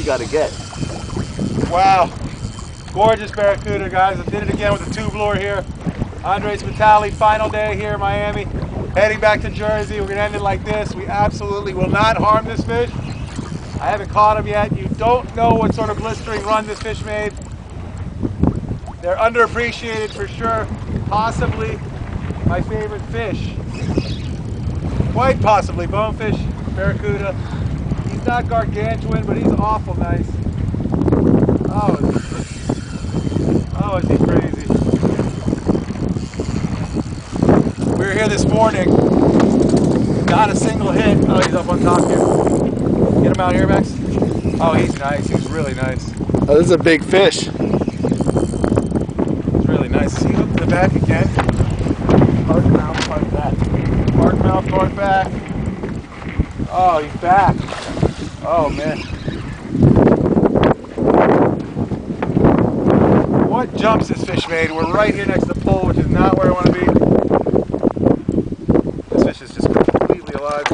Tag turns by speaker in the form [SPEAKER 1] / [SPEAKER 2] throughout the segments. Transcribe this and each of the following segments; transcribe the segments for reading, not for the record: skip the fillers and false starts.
[SPEAKER 1] you got to get.
[SPEAKER 2] Wow. Gorgeous barracuda, guys. I did it again with the tube lure here. Andres Vitali, final day here in Miami. Heading back to Jersey. We're going to end it like this. We absolutely will not harm this fish. I haven't caught him yet. You don't know what sort of blistering run this fish made. They're underappreciated for sure. Possibly my favorite fish. Quite possibly bonefish, barracuda. He's not gargantuan, but he's awful nice. Oh, is he crazy. We were here this morning. Not a single hit. Oh, he's up on top here. Get him out here, Max. Oh, he's nice. He's really nice.
[SPEAKER 3] Oh, this is a big fish.
[SPEAKER 2] It's really nice. Is he hooked in the back again?
[SPEAKER 1] Part mouth, part back.
[SPEAKER 2] Part mouth, part back. Oh, he's back. Oh, man. What jumps this fish made? We're right here next to the pole, which is not where I want to be. This fish is just completely alive.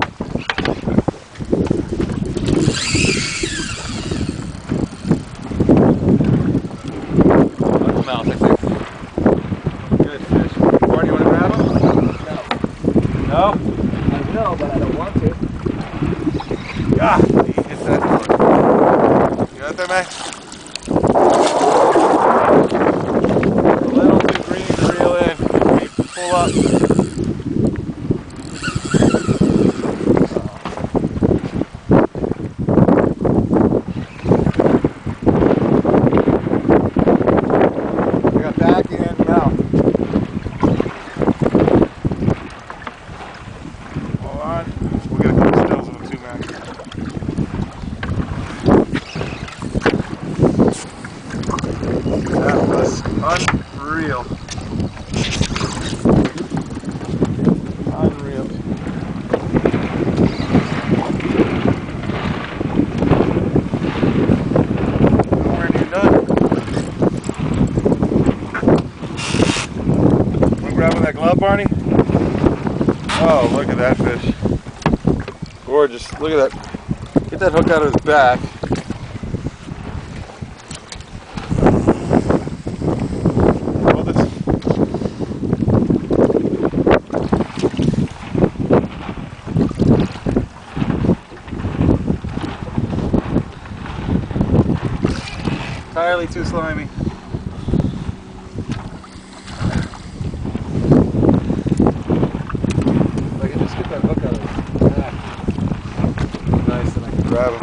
[SPEAKER 2] Look the mouth, I think. Good fish. Barney, you want to grab him? No?
[SPEAKER 1] I know, but I don't want to.
[SPEAKER 2] Ah, he hits that hook. You got that, Max? A little too green to reel in. He pull up. I got back and mouth. Hold on. We'll get a couple stills of them too, Max. That was unreal. Unreal. Nowhere near done. Want to grab with that glove, Barney? Oh, look at that fish. Gorgeous. Look at that. Get that hook out of his back. Hold this. Entirely too slimy. If I can just get that hook out of his back. Nice, then I can grab him.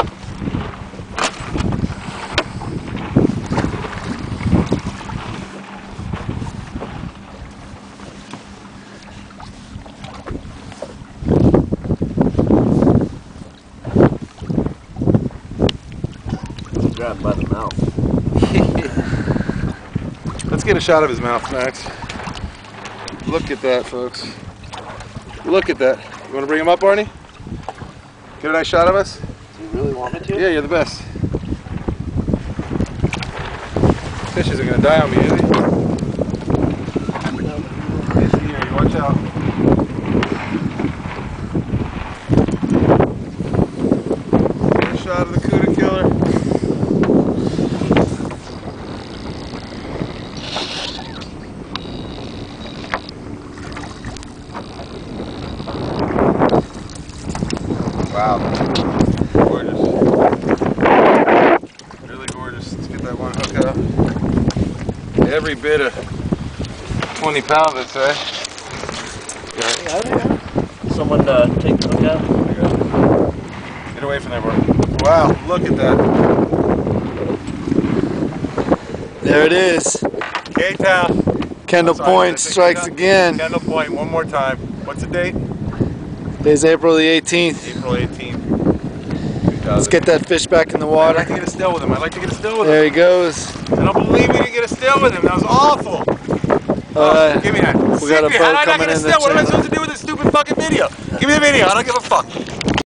[SPEAKER 1] Grab him by the mouth.
[SPEAKER 2] Let's get a shot of his mouth, Max. Look at that, folks. Look at that. You want to bring him up, Barney? Get a nice shot of us?
[SPEAKER 1] Do you really want me to?
[SPEAKER 2] Yeah, you're the best. Fish isn't going to die on me, is he? He's here. You watch out. Get a shot of the Cuda killer. Wow. Gorgeous. Really gorgeous. Let's get that one hook up. Every bit of 20 pounds, I'd say.
[SPEAKER 1] Someone take the hook out.
[SPEAKER 2] There you go. Get away from there, bro. Wow, look at that.
[SPEAKER 3] There it is.
[SPEAKER 2] K-Town.
[SPEAKER 3] Kendall
[SPEAKER 2] Sorry,
[SPEAKER 3] Point
[SPEAKER 2] did I say
[SPEAKER 3] strikes
[SPEAKER 2] K-Town?
[SPEAKER 3] again.
[SPEAKER 2] Kendall Point, one more time. What's the date?
[SPEAKER 3] Today's April the 18th.
[SPEAKER 2] April 18th.
[SPEAKER 3] Let's get that fish back in the
[SPEAKER 2] I'd
[SPEAKER 3] water.
[SPEAKER 2] like to get a still with him. I'd like to get a still with
[SPEAKER 3] There
[SPEAKER 2] him.
[SPEAKER 3] he goes.
[SPEAKER 2] I don't believe we didn't get a still with him. That was awful. Give me that.
[SPEAKER 3] We got a
[SPEAKER 2] Secret. How
[SPEAKER 3] boat
[SPEAKER 2] did I not
[SPEAKER 3] coming
[SPEAKER 2] get a
[SPEAKER 3] in the
[SPEAKER 2] still? What am I
[SPEAKER 3] channel.
[SPEAKER 2] supposed to do with this stupid fucking video? Give me the video. I don't give a fuck.